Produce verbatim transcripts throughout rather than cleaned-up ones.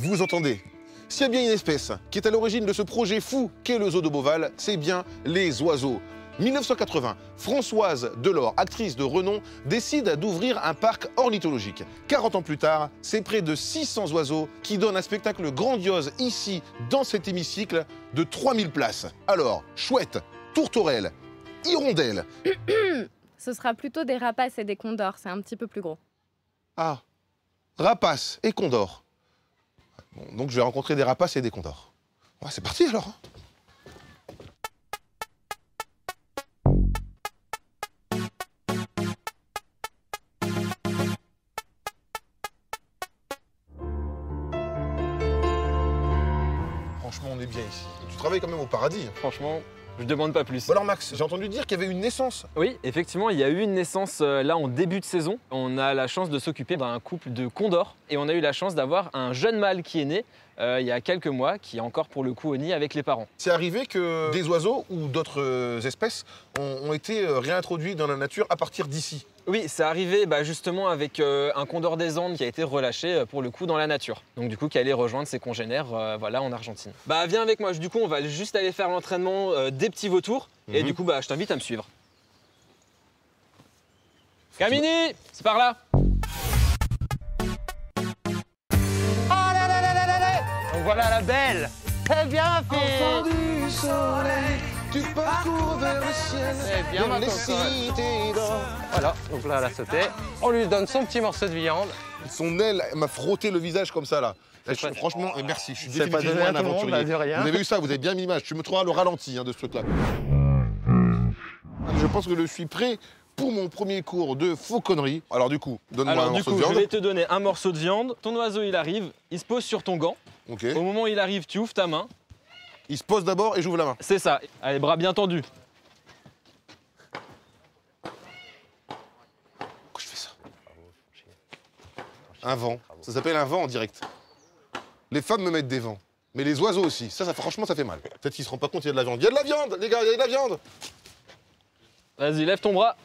Vous entendez? S'il y a bien une espèce qui est à l'origine de ce projet fou qu'est le zoo de Beauval, c'est bien les oiseaux. mille neuf cent quatre-vingts, Françoise Delors, actrice de renom, décide d'ouvrir un parc ornithologique. quarante ans plus tard, c'est près de six cents oiseaux qui donnent un spectacle grandiose ici, dans cet hémicycle, de trois mille places. Alors, chouette, tourterelle, hirondelle. Ce sera plutôt des rapaces et des condors, c'est un petit peu plus gros. Ah, rapaces et condors. Bon, donc je vais rencontrer des rapaces et des condors. Ouais, c'est parti alors. Franchement, on est bien ici. Tu travailles quand même au paradis. Franchement, je demande pas plus. Bon alors Max, j'ai entendu dire qu'il y avait une naissance. Oui, effectivement, il y a eu une naissance euh, là en début de saison. On a la chance de s'occuper d'un couple de condors et on a eu la chance d'avoir un jeune mâle qui est né euh, il y a quelques mois, qui est encore pour le coup au nid avec les parents. C'est arrivé que des oiseaux ou d'autres euh, espèces ont, ont été euh, réintroduits dans la nature à partir d'ici. Oui, c'est arrivé bah, justement avec euh, un condor des Andes qui a été relâché euh, pour le coup dans la nature. Donc du coup qui allait rejoindre ses congénères euh, voilà, en Argentine. Bah viens avec moi, du coup on va juste aller faire l'entraînement euh, des petits vautours. Mm-hmm. Et du coup bah, je t'invite à me suivre. Camini, c'est par là. Donc voilà la belle. Très bien fait. Enfant du soleil, tu parcours vers le ciel. C'est bien ma cocotte. Voilà, donc là elle a sauté. On lui donne son petit morceau de viande. Son aile m'a frotté le visage comme ça là. Là, je, pas... franchement, oh, merci, je suis C'est pas donné définitivement à un tout le monde, aventurier. là, de rien. Vous avez vu ça, vous avez bien mis l'image. Tu me trouveras le ralenti hein, de ce truc-là. Je pense que je suis prêt pour mon premier cours de fauconnerie. Alors du coup, donne-moi un Alors du morceau coup, de viande. je vais te donner un morceau de viande. Ton oiseau, il arrive, il se pose sur ton gant. Ok. Au moment où il arrive, tu ouvres ta main. Il se pose d'abord et j'ouvre la main. C'est ça. Allez, bras bien tendus. Pourquoi je fais ça? Un vent. Ça s'appelle un vent en direct. Les femmes me mettent des vents. Mais les oiseaux aussi. Ça, ça franchement, ça fait mal. Peut-être qu'ils se rendent pas compte qu'il y a de la viande. Il y a de la viande, les gars, il y a de la viande. Vas-y, lève ton bras.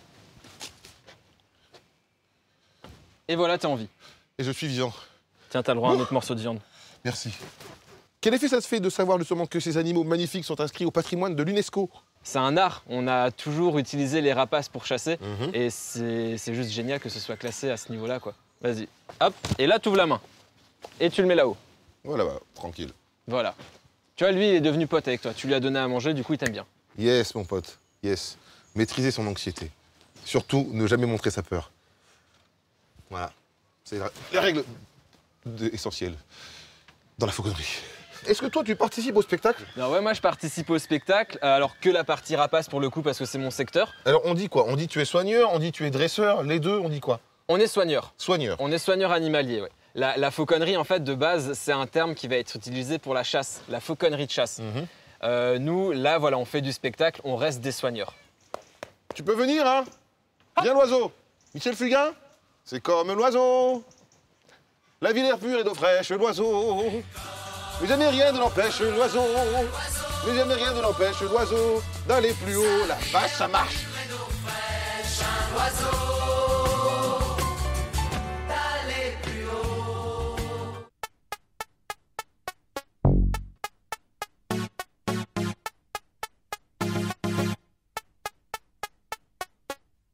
Et voilà, t'es en vie. Et je suis vivant. Tiens, t'as le droit à un autre morceau de viande. Merci. Quel effet ça se fait de savoir justement que ces animaux magnifiques sont inscrits au patrimoine de l'UNESCO? C'est un art. On a toujours utilisé les rapaces pour chasser. Mm-hmm. Et c'est juste génial que ce soit classé à ce niveau-là, quoi. Vas-y. Hop. Et là, tu ouvres la main. Et tu le mets là-haut. Voilà, bah, tranquille. Voilà. Tu vois, lui, il est devenu pote avec toi. Tu lui as donné à manger, du coup, il t'aime bien. Yes, mon pote. Yes. Maîtriser son anxiété. Surtout, ne jamais montrer sa peur. Voilà. C'est la, la règle de, essentielle dans la fauconnerie. Est-ce que toi, tu participes au spectacle? Non, ouais, moi, je participe au spectacle, alors que la partie rapace, pour le coup, parce que c'est mon secteur. Alors, on dit quoi? On dit tu es soigneur, on dit tu es dresseur, les deux, on dit quoi? On est soigneur. Soigneur. On est soigneur animalier, ouais. La, la fauconnerie, en fait, de base, c'est un terme qui va être utilisé pour la chasse, la fauconnerie de chasse. Mm-hmm. euh, nous, là, voilà, on fait du spectacle, on reste des soigneurs. Tu peux venir, hein? Viens, l'oiseau. Michel Fugain? C'est comme l'oiseau. La vie l'air pur et d'eau fraîche, l'oiseau. Mais jamais rien ne l'empêche, l'oiseau. Mais jamais rien ne l'empêche, l'oiseau, d'aller plus haut. La vache, ça marche.